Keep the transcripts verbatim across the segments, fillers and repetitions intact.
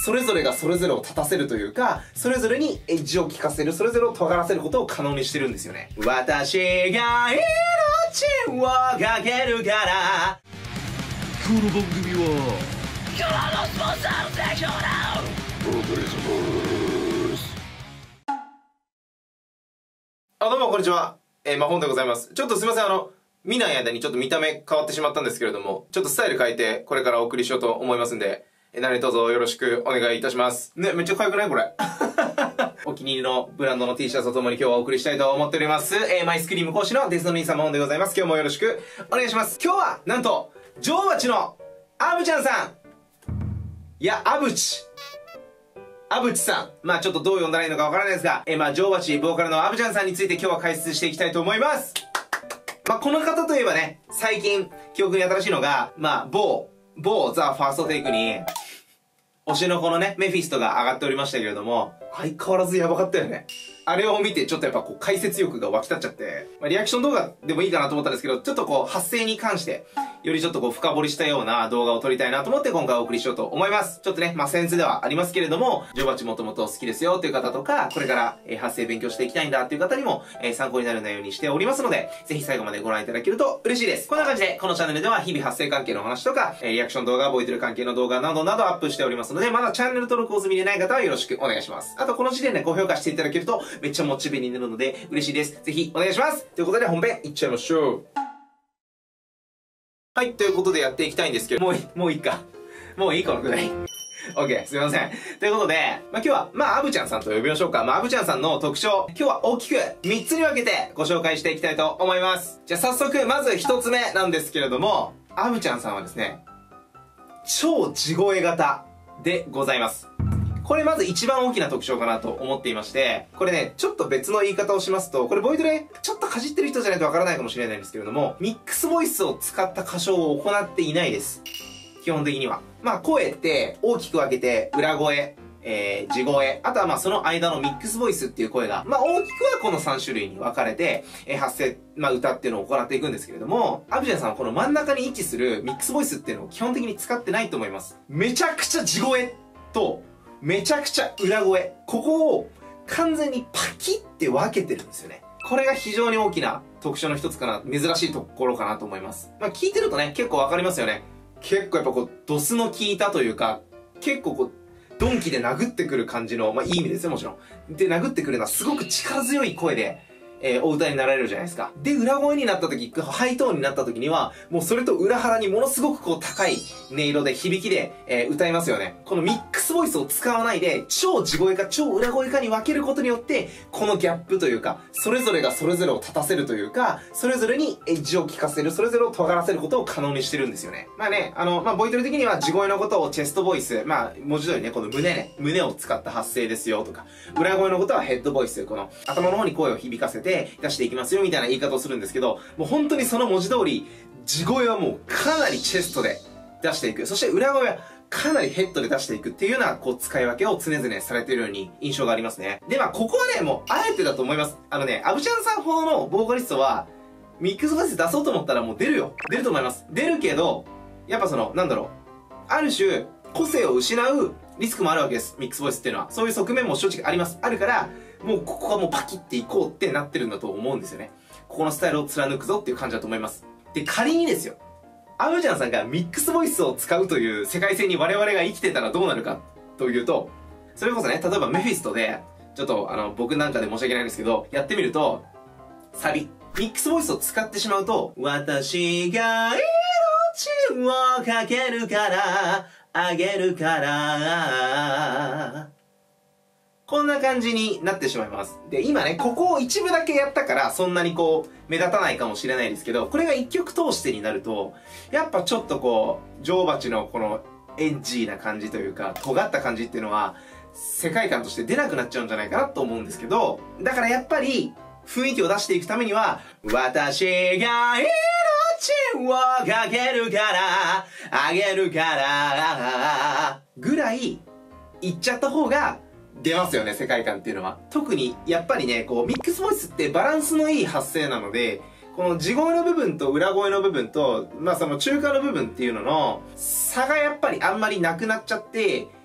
それぞれがそれぞれを立たせるというか、それぞれにエッジを効かせる、それぞれを尖らせることを可能にしてるんですよね。私が命をかけるから。 この番組は今日のスポンサーの提供だ。お送りします。 あ、どうもこんにちは。えー、まあ、本でございます。ちょっとすいません、あの、見ない間にちょっと見た目変わってしまったんですけれども、ちょっとスタイル変えてこれからお送りしようと思いますんで、えー、何卒よろしくお願いいたします。ね、めっちゃ可愛くないこれ。お気に入りのブランドの T シャツとともに今日はお送りしたいと思っております。えー、マイスクリーム講師のデスノ兄さん本でございます。今日もよろしくお願いします。今日は、なんと、女王蜂のアブちゃんさん。いや、アブチ。アブチさん。まあちょっとどう呼んだらいいのかわからないですが、えー、まあ女王蜂ボーカルのアブちゃんさんについて今日は解説していきたいと思います。まあこの方といえばね、最近記憶に新しいのが、まあ某、某ザ・ファーストテイクに、推しの子のね、メフィストが上がっておりましたけれども、相変わらずやばかったよね。あれを見てちょっとやっぱこう解説欲が湧き立っちゃって、まあ、リアクション動画でもいいかなと思ったんですけど、ちょっとこう発声に関して、よりちょっとこう深掘りしたような動画を撮りたいなと思って今回お送りしようと思います。ちょっとね、まあ僭越ではありますけれども、女王蜂もともと好きですよという方とか、これから、えー、発声勉強していきたいんだっていう方にも、えー、参考になる内容にしておりますので、ぜひ最後までご覧いただけると嬉しいです。こんな感じで、このチャンネルでは日々発声関係の話とか、えー、リアクション動画、ボイトレ関係の動画などなどアップしておりますので、まだチャンネル登録を済みでない方はよろしくお願いします。あとこの時点で高評価していただけると、めっちゃモチベになるので嬉しいです。ぜひお願いします。ということで本編いっちゃいましょう。はい、ということでやっていきたいんですけど、もういい、もういいか。もういいこのくらい。オッケー、すいません。ということで、まあ、今日は、まあ、アブちゃんさんと呼びましょうか。まあ、アブちゃんさんの特徴、今日は大きくみっつに分けてご紹介していきたいと思います。じゃあ早速、まずひとつめなんですけれども、アブちゃんさんはですね、超地声型でございます。これまず一番大きな特徴かなと思っていまして、これね、ちょっと別の言い方をしますと、これボイトレちょっとかじってる人じゃないとわからないかもしれないんですけれども、ミックスボイスを使った歌唱を行っていないです。基本的には。まあ声って大きく分けて、裏声、えー、地声、あとはまあその間のミックスボイスっていう声が、まあ大きくはこのさん種類に分かれて、えー、発声、まあ歌っていうのを行っていくんですけれども、アブちゃんさんはこの真ん中に位置するミックスボイスっていうのを基本的に使ってないと思います。めちゃくちゃ地声と、めちゃくちゃ裏声。ここを完全にパキって分けてるんですよね。これが非常に大きな特徴の一つかな、珍しいところかなと思います。まあ聞いてるとね、結構わかりますよね。結構やっぱこう、ドスの効いたというか、結構こう、ドンキで殴ってくる感じの、まあいい意味ですよ、もちろん。で、殴ってくるのはすごく力強い声で、えー、お歌になられるじゃないですか。で、裏声になった時、ハイトーンになった時には、もうそれと裏腹にものすごくこう高い音色で響きで、えー、歌いますよね。このミックスボイスを使わないで、超地声か超裏声かに分けることによって、このギャップというか、それぞれがそれぞれを立たせるというか、それぞれにエッジを効かせる、それぞれを尖らせることを可能にしてるんですよね。まあね、あの、まあボイトレ的には地声のことをチェストボイス、まあ文字通りね、この胸ね、胸を使った発声ですよとか、裏声のことはヘッドボイス、この頭の方に声を響かせて、出していきますよみたいな言い方をするんですけど、もう本当にその文字通り、地声はもうかなりチェストで出していく。そして裏声はかなりヘッドで出していくっていうような、こう使い分けを常々されているように印象がありますね。で、まあここはね、もうあえてだと思います。あのね、アブちゃんさんほどのボーカリストは、ミックスボイス出そうと思ったらもう出るよ。出ると思います。出るけど、やっぱその、なんだろう。ある種、個性を失うリスクもあるわけです。ミックスボイスっていうのは。そういう側面も正直あります。あるから、もうここはもうパキっていこうってなってるんだと思うんですよね。ここのスタイルを貫くぞっていう感じだと思います。で、仮にですよ。アブちゃんさんがミックスボイスを使うという世界線に我々が生きてたらどうなるかというと、それこそね、例えばメフィストで、ちょっとあの、僕なんかで申し訳ないんですけど、やってみると、サビ。ミックスボイスを使ってしまうと、私が命をかけるから、あげるから、こんな感じになってしまいます。で、今ね、ここを一部だけやったから、そんなにこう、目立たないかもしれないですけど、これが一曲通してになると、やっぱちょっとこう、女王蜂のこの、エッジーな感じというか、尖った感じっていうのは、世界観として出なくなっちゃうんじゃないかなと思うんですけど、だからやっぱり、雰囲気を出していくためには、私が命をかけるから、あげるから、ぐらい、言っちゃった方が、出ますよね、世界観っていうのは。特に、やっぱりね、こう、ミックスボイスってバランスのいい発声なので、この地声の部分と裏声の部分と、まあその中間の部分っていうのの差がやっぱりあんまりなくなっちゃって、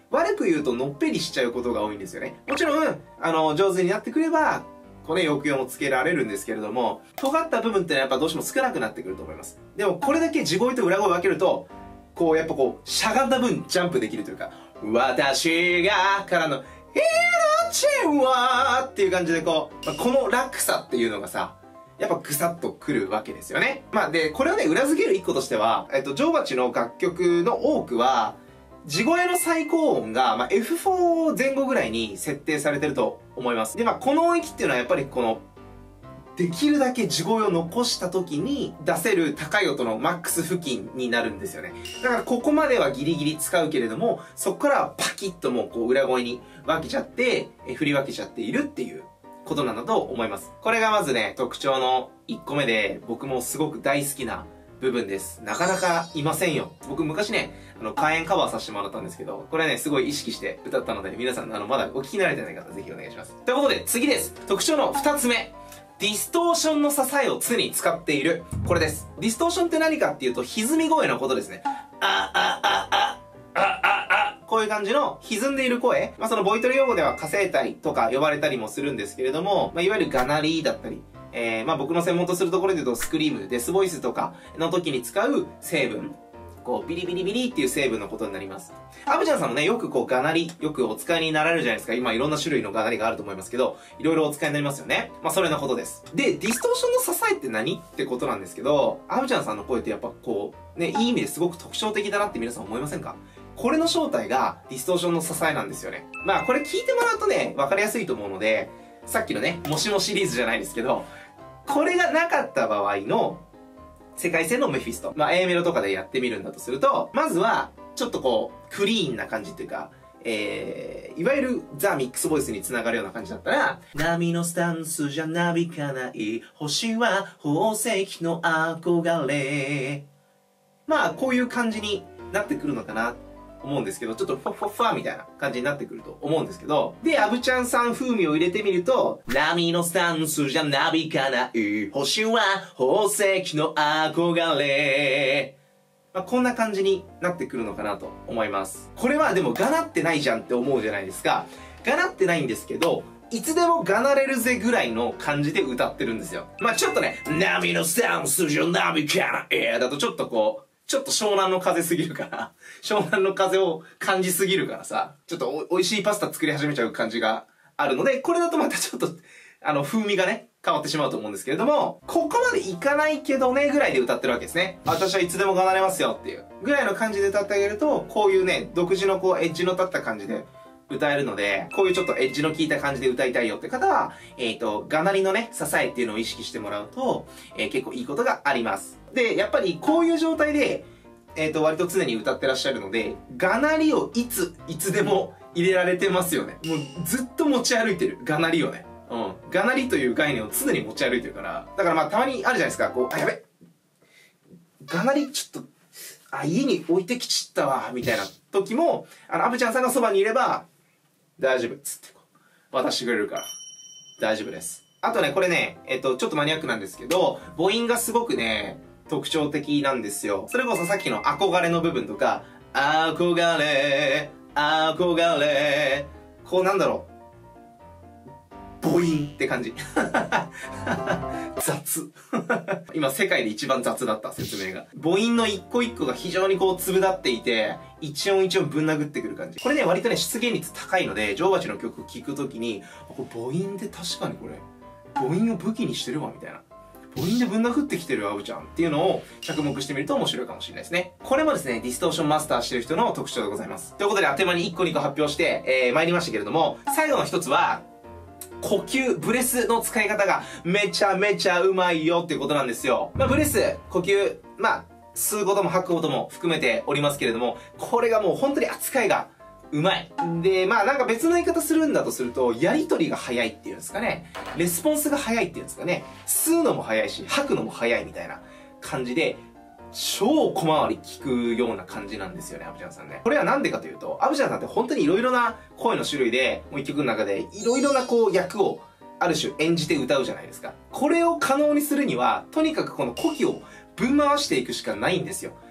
悪く言うとのっぺりしちゃうことが多いんですよね。もちろん、あの、上手になってくれば、これ抑揚もつけられるんですけれども、尖った部分ってのはやっぱどうしても少なくなってくると思います。でもこれだけ地声と裏声を分けると、こうやっぱこう、しゃがんだ分ジャンプできるというか、私がからの、命はっていう感じでこう、まあ、この落差っていうのがさ、やっぱぐさっとくるわけですよね。まあで、これをね、裏付ける一個としては、えっと、ジョウバチの楽曲の多くは、地声の最高音が、まあ、エフフォー 前後ぐらいに設定されてると思います。で、まあ、この音域っていうのはやっぱりこの、できるだけ地声を残した時に出せる高い音のマックス付近になるんですよね。だからここまではギリギリ使うけれども、そこからはパキッともうこう裏声に分けちゃって、え振り分けちゃっているっていうことなんだと思います。これがまずね、特徴のいっこめで、僕もすごく大好きな部分です。なかなかいませんよ。僕昔ね、あの、火炎カバーさせてもらったんですけど、これね、すごい意識して歌ったので、皆さん、あの、まだお聞きになれてない方、ぜひお願いします。ということで、次です。特徴のふたつめ。ディストーションの支えを常に使っている。これです。ディストーションって何かっていうと、歪み声のことですね。あ、あ、あ、あ、あ、あ、あ。こういう感じの歪んでいる声。まあ、そのボイトレ用語では火声帯とか呼ばれたりもするんですけれども、まあ、いわゆるガナリーだったり、えー、まあ僕の専門とするところで言うとスクリーム、デスボイスとかの時に使う成分。こう、ビリビリビリっていう成分のことになります。アブちゃんさんもね、よくこう、ガナリ、よくお使いになられるじゃないですか。今いろんな種類のガナリがあると思いますけど、いろいろお使いになりますよね。まあそれのことです。で、ディストーションの支えって何ってことなんですけど、アブちゃんさんの声ってやっぱこう、ね、いい意味ですごく特徴的だなって皆さん思いませんか？これの正体がディストーションの支えなんですよね。まあこれ聞いてもらうとね、わかりやすいと思うので、さっきのね、もしもシリーズじゃないですけど、これがなかった場合の世界線のメフィスト。まあ A メロとかでやってみるんだとすると、まずは、ちょっとこう、クリーンな感じっていうか、えー、いわゆるザ・ミックスボイスにつながるような感じだったら、波のスタンスじゃなびかない、星は宝石の憧れ。まあ、こういう感じになってくるのかな。思うんですけど、ちょっとファファファみたいな感じになってくると思うんですけど、で、アブちゃんさん風味を入れてみると、波のスタンスじゃなびかない、星は宝石の憧れ。まあ、こんな感じになってくるのかなと思います。これはでもがなってないじゃんって思うじゃないですか。がなってないんですけど、いつでもがなれるぜぐらいの感じで歌ってるんですよ。まあちょっとね、波のスタンスじゃなびかない、だとちょっとこう、ちょっと湘南の風すぎるから、湘南の風を感じすぎるからさ、ちょっとお、美味しいパスタ作り始めちゃう感じがあるので、これだとまたちょっと、あの、風味がね、変わってしまうと思うんですけれども、ここまでいかないけどね、ぐらいで歌ってるわけですね。私はいつでもがなれますよっていう。ぐらいの感じで歌ってあげると、こういうね、独自のこう、エッジの立った感じで、歌えるので、こういうちょっとエッジの効いた感じで歌いたいよって方は、えっと、がなりのね、支えっていうのを意識してもらうと、えー、結構いいことがあります。で、やっぱりこういう状態で、えっと、割と常に歌ってらっしゃるので、がなりをいつ、いつでも入れられてますよね。もうずっと持ち歩いてる。がなりをね。うん。がなりという概念を常に持ち歩いてるから。だからまあたまにあるじゃないですか。こう、あ、やべ。がなりちょっと、あ、家に置いてきちったわ、みたいな時も、あの、アブちゃんさんがそばにいれば、大丈夫っつってこう渡してくれるから大丈夫です。あとね、これね、えっとちょっとマニアックなんですけど、母音がすごくね特徴的なんですよ。それこそさっきの憧れの部分とか、憧れ憧れ、こうなんだろう、母音って感じ雑今世界で一番雑だった説明が。母音の一個一個が非常にこう粒立っていて、一音一音ぶん殴ってくる感じ。これね、割とね、出現率高いので、女王蜂の曲聴くときに、これ母音で確かにこれ、母音を武器にしてるわ、みたいな。母音でぶん殴ってきてるよ、アブちゃんっていうのを着目してみると面白いかもしれないですね。これもですね、ディストーションマスターしてる人の特徴でございます。ということで、あっという間にいっこにこ発表して、えー、参りましたけれども、最後の一つは、呼吸、ブレスの使い方がめちゃめちゃうまいよっていうことなんですよ。まあ、ブレス、呼吸、まあ、吸うことも吐くことも含めておりますけれども、これがもう本当に扱いがうまい。で、まあなんか別の言い方するんだとすると、やりとりが早いっていうんですかね。レスポンスが早いっていうんですかね。吸うのも早いし、吐くのも早いみたいな感じで、超小回り聞くような感じなんですよね、アブちゃんさんね。これはなんでかというと、アブちゃんさんって本当に色々な声の種類で、もう一曲の中で色々なこう役をある種演じて歌うじゃないですか。これを可能にするには、とにかくこの呼気をぶん回していくしかないんですよ。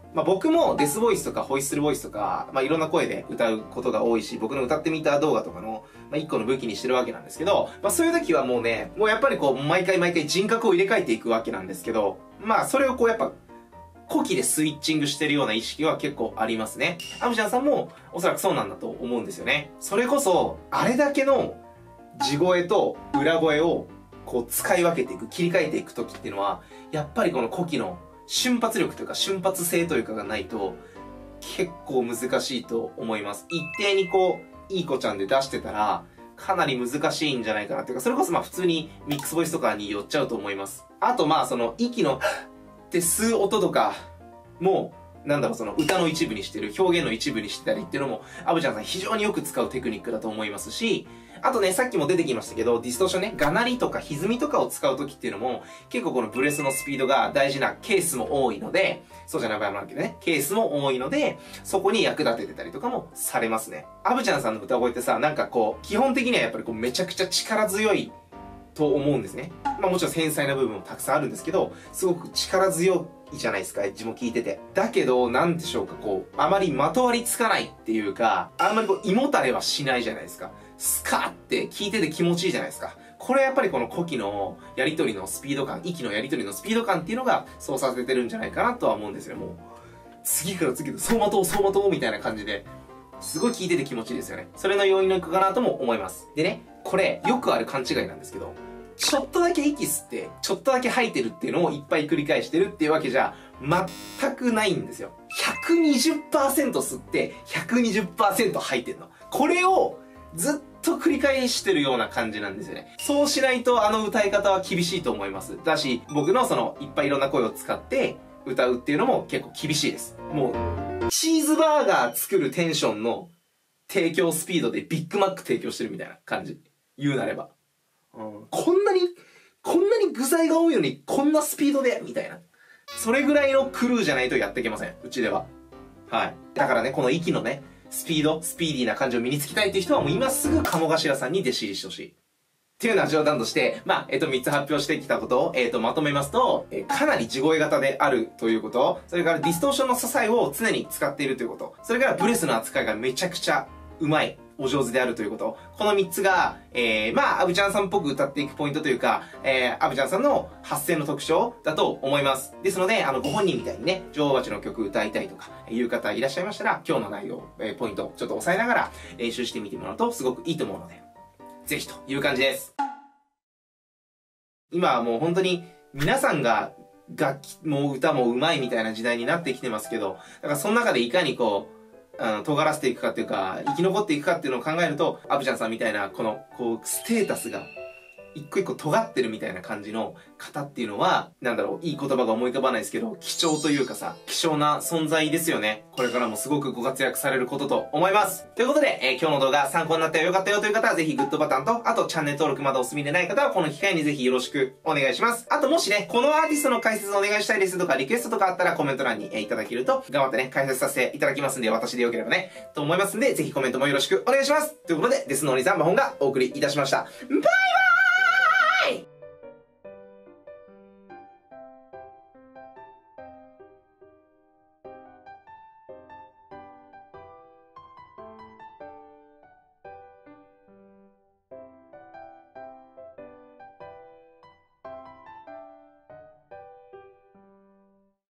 まあ僕もデスボイスとかホイッスルボイスとか、まあいろんな声で歌うことが多いし、僕の歌ってみた動画とかの、まあ一個の武器にしてるわけなんですけど、まあそういう時はもうね、もうやっぱりこう、毎回毎回人格を入れ替えていくわけなんですけど、まあそれをこうやっぱ、呼気でスイッチングしてるような意識は結構ありますね。アブちゃんさんもおそらくそうなんだと思うんですよね。それこそ、あれだけの地声と裏声をこう使い分けていく、切り替えていく時っていうのは、やっぱりこの呼気の瞬発力というか瞬発性というかがないと結構難しいと思います。一定にこう、いい子ちゃんで出してたら、かなり難しいんじゃないかなっていうか、それこそまあ普通にミックスボイスとかに寄っちゃうと思います。あとまあその息のって吸う音とかも、なんだろう、その歌の一部にしてる、表現の一部にしてたりっていうのも、アブちゃんさん非常によく使うテクニックだと思いますし、あとね、さっきも出てきましたけど、ディストーションね、がなりとか歪みとかを使う時っていうのも、結構このブレスのスピードが大事なケースも多いので、そうじゃない場合もあるけどね、ケースも多いので、そこに役立ててたりとかもされますね。アブちゃんさんの歌声ってさ、なんかこう、基本的にはやっぱりこう、めちゃくちゃ力強いと思うんですね。まあもちろん繊細な部分もたくさんあるんですけど、すごく力強いじゃないですか、エッジも効いてて。だけど、なんでしょうか、こう、あまりまとわりつかないっていうか、あんまりこう、胃もたれはしないじゃないですか。スカーって聞いてて気持ちいいじゃないですか。これやっぱりこの呼気のやりとりのスピード感、息のやりとりのスピード感っていうのがそうさせてるんじゃないかなとは思うんですよ。もう、次から次へと走馬灯、走馬灯みたいな感じで、すごい聞いてて気持ちいいですよね。それの要因の一個かなとも思います。でね、これ、よくある勘違いなんですけど、ちょっとだけ息吸って、ちょっとだけ吐いてるっていうのをいっぱい繰り返してるっていうわけじゃ、全くないんですよ。ひゃくにじゅっパーセント 吸って、ひゃくにじゅっパーセント 吐いてるの。これを、ずっと繰り返してるような感じなんですよね。そうしないとあの歌い方は厳しいと思います。だし、僕のその、いっぱいいろんな声を使って歌うっていうのも結構厳しいです。もう、チーズバーガー作るテンションの提供スピードでビッグマック提供してるみたいな感じ。言うなれば。うん、こんなに、こんなに具材が多いのにこんなスピードでみたいな。それぐらいのクルーじゃないとやっていけません。うちでは。はい。だからね、この息のね、スピード、スピーディーな感じを身につけたいっていう人はもう今すぐ鴨頭さんに弟子入りしてほしい。っていうのは冗談として、まあ、えっと、みっつ発表してきたことを、えっと、まとめますと、えー、かなり地声型であるということ、それからディストーションの支えを常に使っているということ、それからブレスの扱いがめちゃくちゃうまい。お上手であるということ。このみっつが、えー、まあ、アブちゃんさんっぽく歌っていくポイントというか、えー、アブちゃんさんの発声の特徴だと思います。ですので、あの、ご本人みたいにね、女王蜂の曲歌いたいとか、いう方いらっしゃいましたら、今日の内容、えー、ポイント、ちょっと押さえながら練習してみてもらうと、すごくいいと思うので、ぜひという感じです。今はもう本当に、皆さんが、楽器も歌も上手いみたいな時代になってきてますけど、だからその中でいかにこう、あの、尖らせていくかっていうか、生き残っていくかっていうのを考えると、アブちゃんさんみたいな、この、こう、ステータスが、一個一個尖ってるみたいな感じの方っていうのは、なんだろう、いい言葉が思い浮かばないですけど、貴重というかさ、希少な存在ですよね。これからもすごくご活躍されることと思います。ということで、えー、今日の動画参考になったよ、よかったよという方は、ぜひグッドボタンと、あとチャンネル登録まだお済みでない方は、この機会にぜひよろしくお願いします。あともしね、このアーティストの解説お願いしたいですとか、リクエストとかあったらコメント欄に、えー、いただけると、頑張ってね、解説させていただきますんで、私でよければね、と思いますんで、ぜひコメントもよろしくお願いします。ということで、デスのお兄さん、マホンがお送りいたしました。バイバイ。